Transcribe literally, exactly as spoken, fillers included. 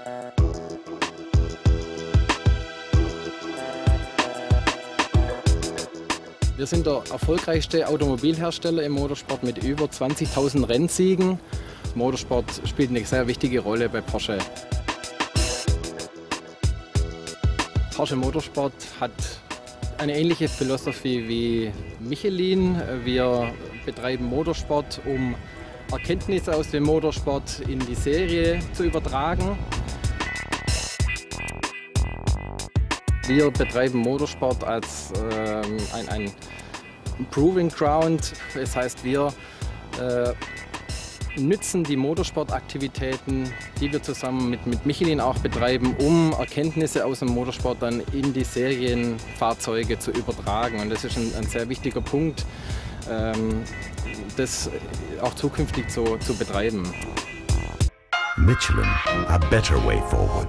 Wir sind der erfolgreichste Automobilhersteller im Motorsport mit über zwanzigtausend Rennsiegen. Motorsport spielt eine sehr wichtige Rolle bei Porsche. Porsche Motorsport hat eine ähnliche Philosophie wie Michelin. Wir betreiben Motorsport, um Erkenntnisse aus dem Motorsport in die Serie zu übertragen. Wir betreiben Motorsport als äh, ein, ein Proving Ground. Das heißt, wir äh, nützen die Motorsportaktivitäten, die wir zusammen mit, mit Michelin auch betreiben, um Erkenntnisse aus dem Motorsport dann in die Serienfahrzeuge zu übertragen. Und das ist ein, ein sehr wichtiger Punkt, ähm, das auch zukünftig zu, zu betreiben. Michelin, a better way forward.